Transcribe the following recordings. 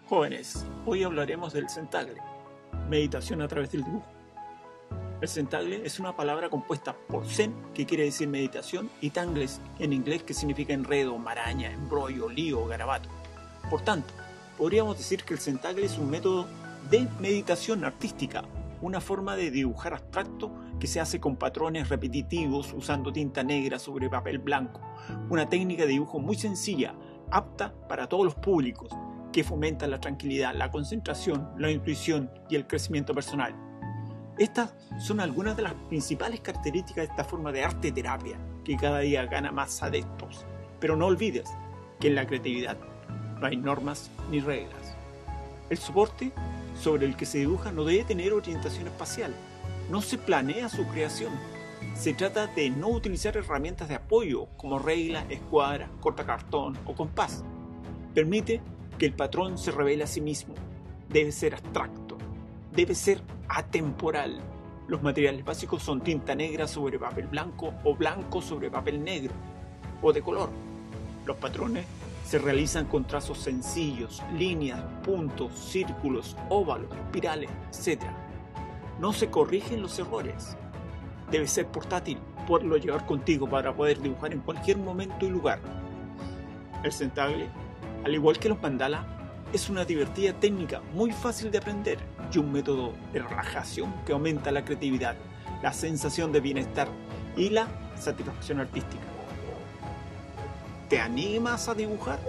Jóvenes, hoy hablaremos del centagle, meditación a través del dibujo. El centagle es una palabra compuesta por zen, que quiere decir meditación, y tangles en inglés, que significa enredo, maraña, embrollo, lío, garabato. Por tanto, podríamos decir que el centagle es un método de meditación artística, una forma de dibujar abstracto que se hace con patrones repetitivos usando tinta negra sobre papel blanco, una técnica de dibujo muy sencilla, apta para todos los públicos, que fomenta la tranquilidad, la concentración, la intuición y el crecimiento personal. Estas son algunas de las principales características de esta forma de arte terapia, que cada día gana más adeptos. Pero no olvides que en la creatividad no hay normas ni reglas. El soporte sobre el que se dibuja no debe tener orientación espacial. No se planea su creación. Se trata de no utilizar herramientas de apoyo como regla, escuadra, cortacartón o compás. Permite que el patrón se revele a sí mismo. Debe ser abstracto. Debe ser atemporal. Los materiales básicos son tinta negra sobre papel blanco o blanco sobre papel negro o de color. Los patrones se realizan con trazos sencillos, líneas, puntos, círculos, óvalos, espirales, etc. No se corrigen los errores. Debe ser portátil, poderlo llevar contigo para poder dibujar en cualquier momento y lugar. El centagle, al igual que los mandalas, es una divertida técnica muy fácil de aprender y un método de relajación que aumenta la creatividad, la sensación de bienestar y la satisfacción artística. ¿Te animas a dibujar?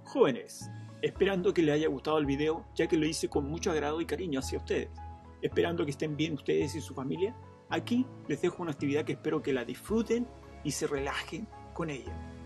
Jóvenes, esperando que les haya gustado el video, ya que lo hice con mucho agrado y cariño hacia ustedes, esperando que estén bien ustedes y su familia, aquí les dejo una actividad que espero que la disfruten y se relajen con ella.